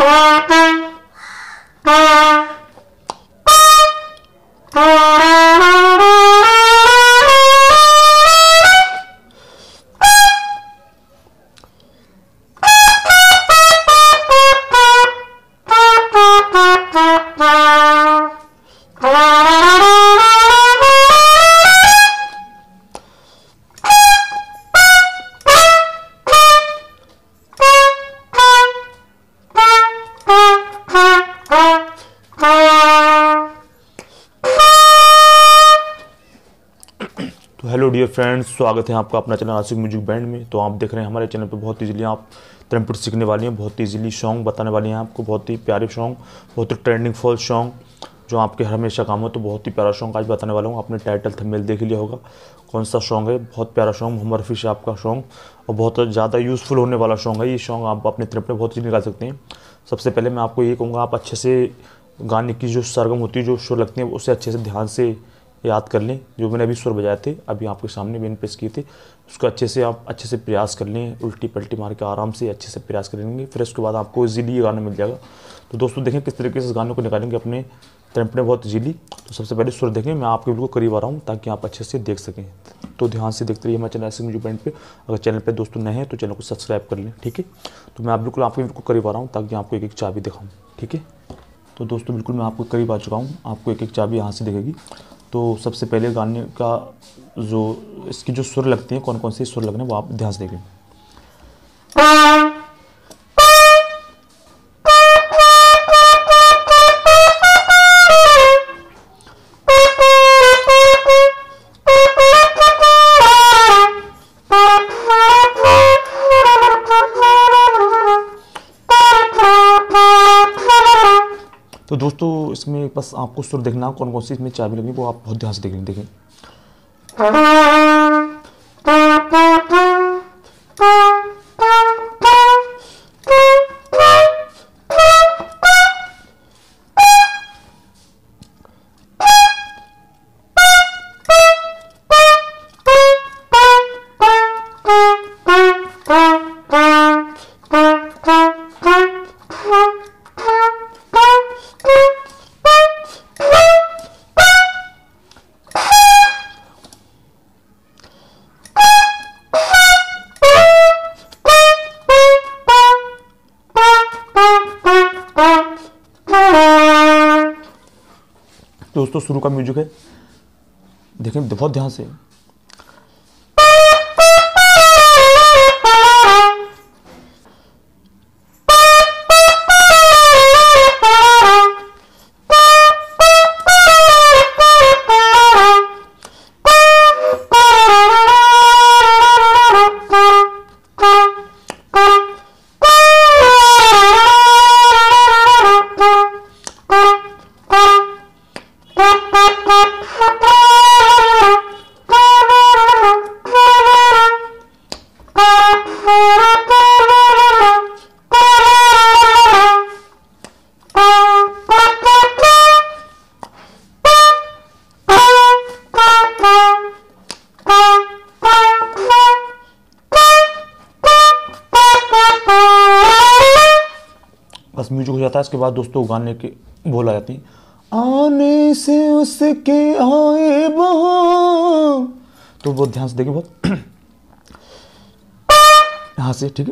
तो hello dear friends, स्वागत है आपका अपना चैनल आशिक म्यूजिक बैंड में। तो आप देख रहे हैं हमारे चैनल पे बहुत इजीली आप ट्रम्पेट सीखने वाली हैं, बहुत इजीली सॉन्ग बताने वाली हैं आपको, बहुत ही प्यारे सॉन्ग, बहुत ही ट्रेंडिंग फॉल सॉन्ग जो आपके हमेशा काम हो। तो बहुत ही प्यारा सॉन्ग आज बताने वाला हूँ। आपने टाइटल थंबनेल देख लिया होगा कौन सा सॉन्ग है। बहुत प्यारा सॉन्ग, मोहम्मद रफ़ी साहब का सॉन्ग और बहुत ज़्यादा यूज़फुल होने वाला सॉन्ग है। ये सॉन्ग आप अपने ट्रिप में बहुत इजीली निकाल सकते हैं। सबसे पहले मैं आपको ये कहूँगा, आप अच्छे से गाने की जो सरगम होती है, जो सुर लगती है, उसे अच्छे से ध्यान से याद कर लें। जो मैंने अभी सुर बजाए थे, अभी आपके सामने मैंने पेश किए थे, उसको अच्छे से आप अच्छे से प्रयास कर लें। उल्टी पलटी मार के आराम से अच्छे से प्रयास कर लेंगे, फिर उसके बाद आपको इजीली ये गाना मिल जाएगा। तो दोस्तों देखें किस तरीके से इस गाने को निकालेंगे अपने ट्रम्पेट में बहुत इजीली। तो सबसे पहले सुर देखें, मैं आपके बिल्कुल करीब आ रहा हूँ ताकि आप अच्छे से देख सकें। तो ध्यान से देखते रहिए हमारे चैनल आशिक म्यूजिक बैंड पे। अगर चैनल पे दोस्तों नए हैं तो चैनल को सब्सक्राइब कर लें, ठीक है। तो मैं आप बिल्कुल आपके बिल्कुल करीब आ रहा हूँ ताकि आपको एक एक चाबी दिखाऊँ, ठीक है। तो दोस्तों बिल्कुल मैं आपको करीब आ चुका हूँ, आपको एक एक चाबी यहाँ से दिखेगी। तो सबसे पहले गाने का जो इसकी जो सुर लगती हैं, कौन कौन से सुर लगने वो आप ध्यान से देखें। तो दोस्तों इसमें बस आपको सुर देखना, कौन कौन सी इसमें चाबी लगनी वो आप बहुत ध्यान से देखें। दोस्तों शुरू का म्यूजिक है, देखें बहुत ध्यान से। बस म्यूजिक हो जाता है। इसके बाद दोस्तों गाने के बोल आ जाती हैं, आने से उसके आए बहां। तो बहुत ध्यान से देखिए, बहुत यहाँ से, ठीक है।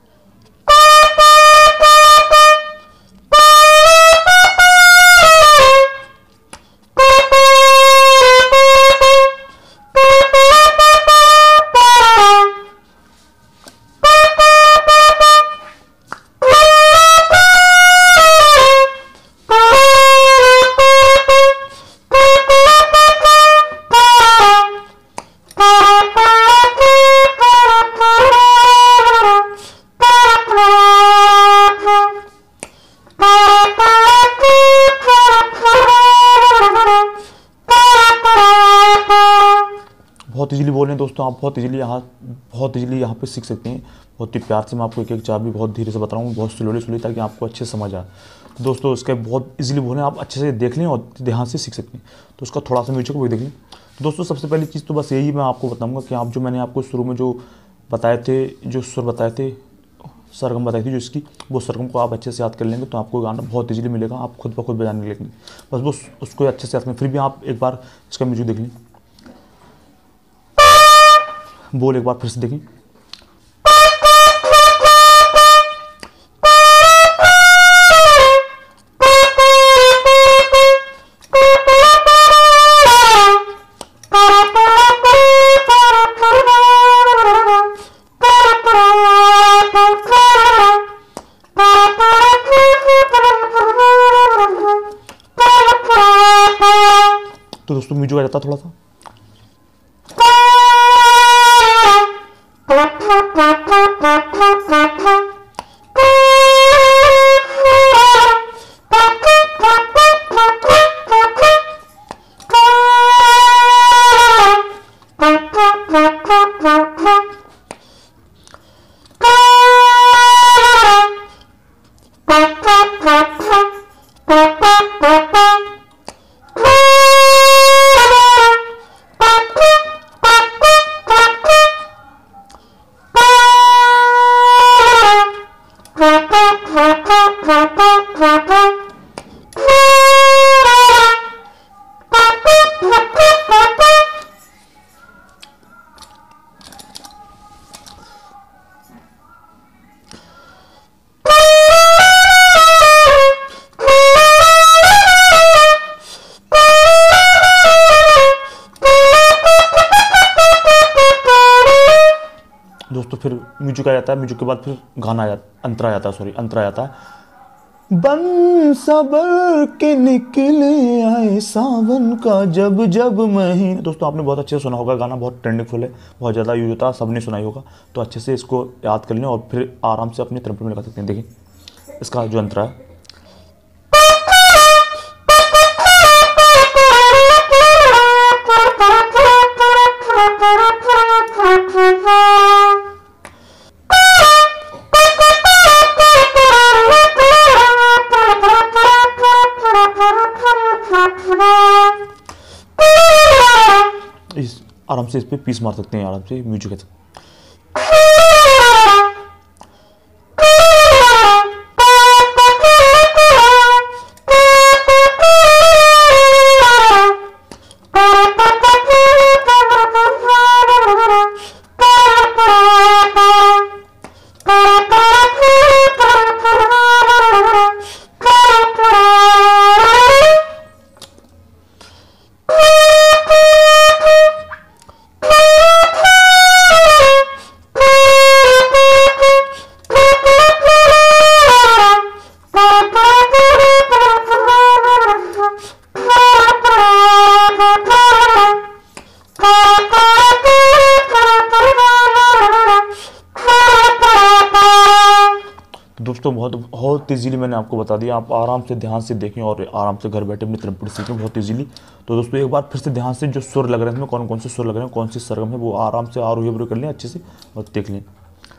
बहुत इजीली बोल रहे हैं दोस्तों, आप बहुत इजीली यहाँ पे सीख सकते हैं। बहुत ही प्यार से मैं आपको एक एक चाबी बहुत धीरे से बता रहा हूँ, बहुत स्लोली ताकि आपको अच्छे से समझ आए। तो दोस्तों इसके बहुत इजीली बोलें, आप अच्छे से देख लें और ध्यान से सीख सकते हैं। तो उसका थोड़ा सा म्यूजिक वो देख लें। तो दोस्तों सबसे पहली चीज़ तो बस यही मैं आपको बताऊँगा कि आप जो मैंने आपको शुरू में जो बताए थे, जो सुर बताए थे, सरगम बताई थी जो इसकी, वो सरगम को आप अच्छे से याद कर लेंगे तो आपको गाना बहुत ईजिली मिलेगा, आप खुद ब खुद बजाने लगेंगे। बस वो उसको अच्छे से याद करें। फिर भी आप एक बार इसका म्यूजिक देख लें, बोल एक बार फिर से देखें। तो दोस्तों म्यूजिक आ जाता थोड़ा सा। दोस्तों फिर म्यूजिक आ जाता है, म्यूजिक के बाद फिर गाना आ जाता, अंतरा आ जाता है, सॉरी अंतरा आ जाता है। बन सबर के निकले आए सावन का जब जब महीना। दोस्तों आपने बहुत अच्छे से सुना होगा, गाना बहुत ट्रेंडिंग फुल है, बहुत ज़्यादा यूज होता है, सबने सुना ही होगा। तो अच्छे से इसको याद कर लें और फिर आराम से अपने ट्रम्पेट में लगा सकते हैं। देखिए इसका जो अंतरा है, आराम से इस पे पीस मार सकते हैं आराम से म्यूजिक है। दोस्तों बहुत ईजीली मैंने आपको बता दिया, आप आराम से ध्यान से देखें और आराम से घर बैठे अपनी ट्रम्पेट सीखें बहुत ईजीली। तो दोस्तों एक बार फिर से ध्यान से जो सुर लग रहे हैं इसमें कौन कौन से सुर लग रहे हैं, कौन सी सरगम है, वो आराम से आरोही अवरोही कर लें अच्छे से और देख लें।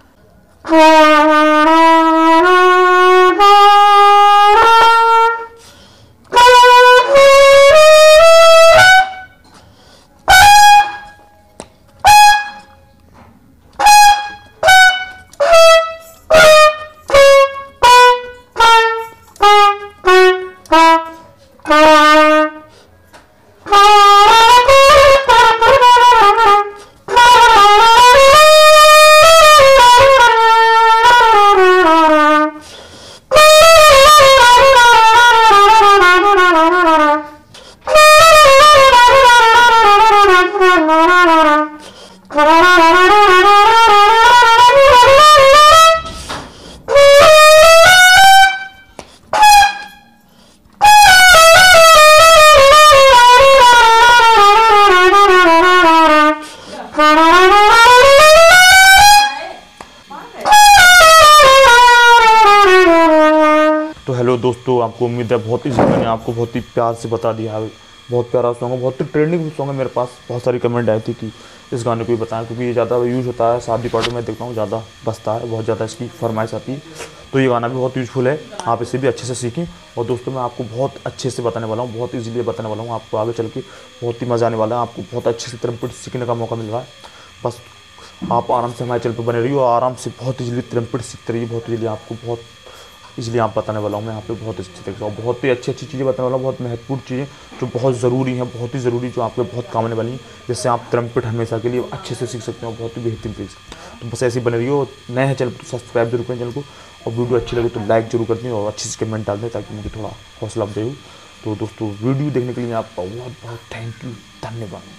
तो हेलो दोस्तों, आपको उम्मीद है बहुत ईजी मैंने आपको बहुत ही प्यार से बता दिया है। बहुत प्यारा सॉन्ग है, बहुत ही ट्रेंडिंग सॉन्ग है। मेरे पास बहुत सारी कमेंट आई थी कि इस गाने को भी बताएं, क्योंकि ये ज़्यादा यूज़ होता है शादी पार्टी में, देखता हूँ ज़्यादा बजता है, बहुत ज़्यादा इसकी फरमाइश आती है। तो ये गाना भी बहुत यूज़फुल है, आप इसे भी अच्छे से सीखें। और दोस्तों मैं आपको बहुत अच्छे से बताने वाला हूँ, बहुत ईजीली बताने वाला हूँ, आपको आगे चल के बहुत ही मज़ा आने वाला है, आपको बहुत अच्छे से ट्रम्पेट सीखने का मौका मिल रहा है। बस आप आराम से हमारे चैनल पर बने रहिए और आराम से बहुत इजीली त्रैंपट सीखते रहिए। बहुत इजीली आपको बहुत इसलिए आप बताने वाला हूँ मैं यहाँ पे बहुत अच्छी तरीके से, बहुत ही अच्छी अच्छी चीज़ें बताने वाला हूँ, बहुत महत्वपूर्ण चीज़ें जो बहुत ज़रूरी हैं, बहुत ही ज़रूरी, जो आपके बहुत काम आने वाली हैं, जिससे आप त्रैंपट हमेशा के लिए अच्छे से सीख सकते हो, बहुत ही बेहतरीन तरीके से। तो बस ऐसे ही बने रहिए, और नए हैं चैनल तो सब्सक्राइब जरूर करें चैनल को, और वीडियो अच्छी लगे तो लाइक जरूर कर दें और अच्छे से कमेंट डाल दें ताकि मुझे थोड़ा हौसला अफजाई हो। तो दोस्तों वीडियो देखने के लिए आपका बहुत बहुत थैंक यू, धन्यवाद।